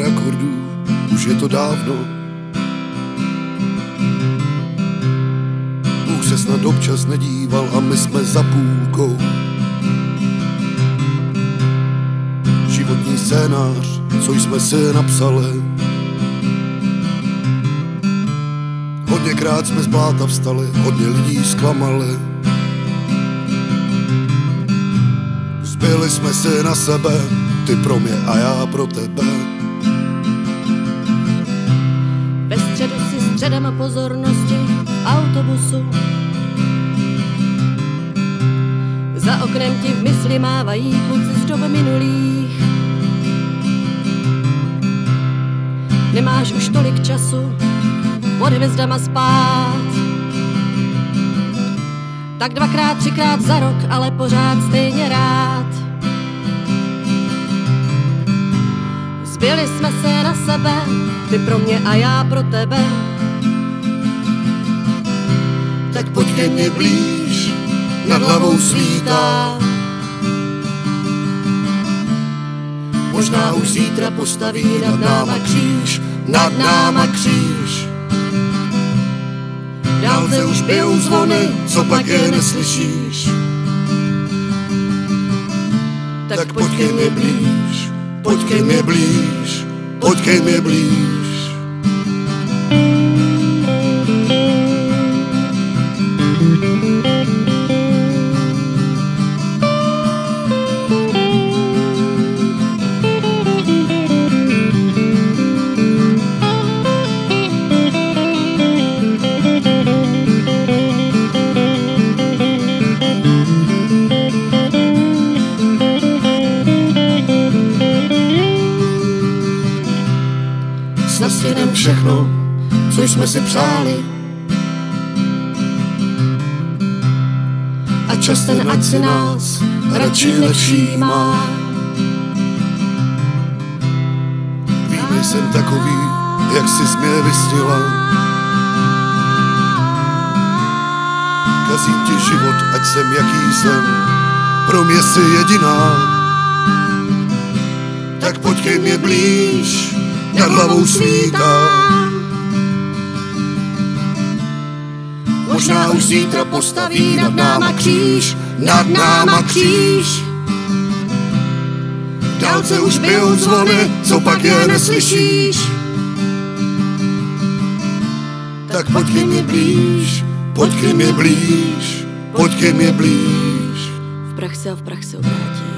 pár akordů, už je to dávno. Bůh se snad občas nedíval a my jsme za půlkou. Životní scénář, co jsme si napsali. Hodněkrát jsme z bláta vstali, hodně lidí zklamali. Zbyli jsme si na sebe, ty pro mě a já pro tebe. Ve středu si středem pozornosti v autobusu. Za oknem ti v mysli mávají kluci z dob minulých. Nemáš už tolik času pod hvězdama spát. Tak 2x, 3x za rok, ale pořád stejně rád. Zbyli jsme se na sebe, ty pro mě a já pro tebe. Tak pojď ke mně blíž, nad hlavou svítá. Možná už zítra postaví nad náma kříž, nad náma kříž. Dálce už bijou zvony, co pak je neslyšíš. Tak pojď ke mně blíž, pojď ke mně blíž, pojď ke mně blíž. Nastěnem všechno, co jsme si přáli. A čas ten, ať si nás radši nevšímá. Vím, jsem takový, jak jsi mě vysnila. Kazím ti život, ať jsem jaký jsem, pro mě jsi jediná. Tak pojď ke mně blíž, nad hlavou svítá. Možná už zítra postaví nad náma kříž, nad náma kříž. Dálce už bijou zvony, co pak je neslyšíš. Tak pojď ke mně blíž, pojď ke mně blíž, pojď ke mně blíž. V prach se a v prach se obrátí.